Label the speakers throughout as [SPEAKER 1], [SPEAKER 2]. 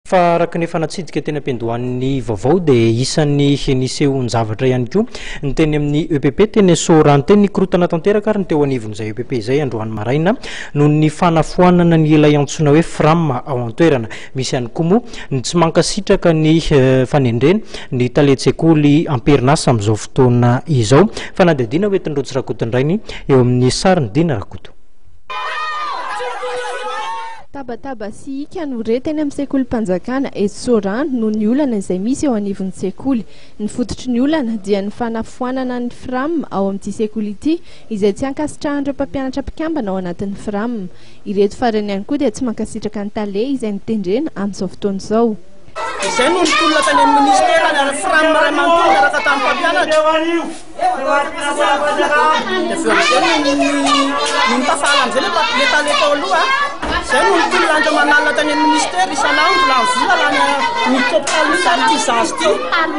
[SPEAKER 1] Fa araka ny fanatsidika teny ampiandohan'ny vaovao dia isan'ny niseho zavatra ihany koa ny teny amin'ny EPP teny Sorano teny nikorotana tanteraka ary ny teo anivon'izay EPP izay androany maraina noho ny fanafoanana ny ilay antsoina hoe FRAM ao an-toerana. Misy ihany koa moa ny tsy mankasitraka ny fanendreny ny taletsekoly Amperinasa amin'izao fotoana izao. Fanadihadiana hoe tindrotsy rakotondrainy eo amin'ny sariny Dina Rakoto.
[SPEAKER 2] Tabataba sy ikano teny amin'ny sekoly Mpanjakana Sorano no ny olana izay misy eo anivon'ny sekoly. Ny fototry ny olana dia ny fanafoanana ny FRAM ao amin'ity sekoly ity izay tsy ankasitrahan'ireo mpampianatra mpikambana ao anatin'ny FRAM. Ireto farany ihany koa dia tsy mankasitraka ny tale izay nitendrena amin'izao fotoana izao.
[SPEAKER 3] Izay no nitolona tany amin'ny ministera ny FRAM ray manontolo miaraka tamin'ny mpampianatra. Nitafahala amin'izay le tale tao aloha. Izay no nitolona andro manalina tany amin'ny ministera isan'andro la vola la ny topotaly ity zazy ity.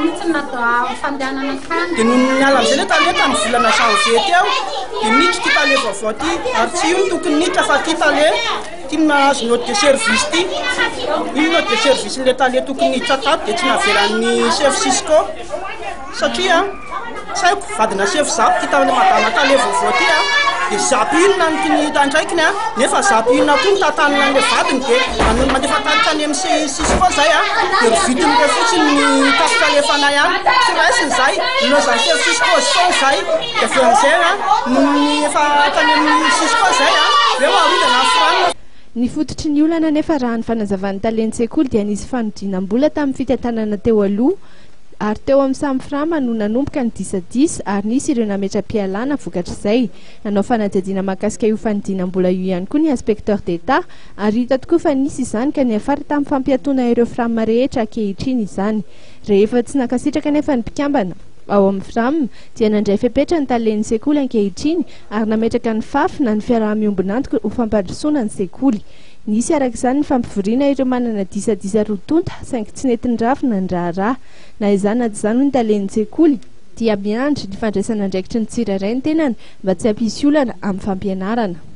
[SPEAKER 3] Dia no niala amin'izay le tale tamin'ny volana janvier teo dia niditra ity tale vaovao ity ary tsy io no tokony niditra fa ity tale ity nahazo note de service ity. Io note de service le tale tokony niditra tato dia tsy naveran'ny chef Cisco satria saiko vadina chef Zapo ity tamin'ny madama tale vaovao ity dia Zapo inona ny tiny tandraikiny nefa Zapo inona koa ny tatanina le vadiny dia mandefa tany amin'ny Cisco zay dia vitiny le fotsiny ny tafitalefanay tsy raisiny zay nozany chef Cisco son zay dia avy amin'izay no efa tany amin'ny Cisco zay dia maharodana FRAM.
[SPEAKER 2] Ny fototry ny olana nefa raha ny fanazavan'ny talen'ny sekoly dia nisy fanodinam-bola tamin'ny fitantanana teo aloha ary teo amin'ny samy FRAM no nanomboka ny 10 ary nisy ireo nametra-pialana vokatr'izay. Nanao fanadihadiana mahakasika io fanodinam-bola io ihany koa ny inspecteur d'État ary hita tokoa fa nisy izany ka niafara tamin'ny fampiatoana ireo FRAM rehetra ankehitriny izany. Rehefa tsy nakasitraka nefa ny mpikambana ao amin'ny FRAM dia nandray fepetra ny talen'ny sekoly ankehitriny ary nametraka ny fafy na ny fiaraha-miombonantoka ho fampandrosoana ny sekoly. Nisy arak'izany ny fampivoriana ireo manana disadisa rotonta saingy tsy nentin'ny rafina ny raharaha. Na izany na tsy izany ny talen'ny sekoly dia miandry ny fandraisana andraikitry ny tsirairay ny tenany mba tsy hampisy olana amin'ny fampianarana.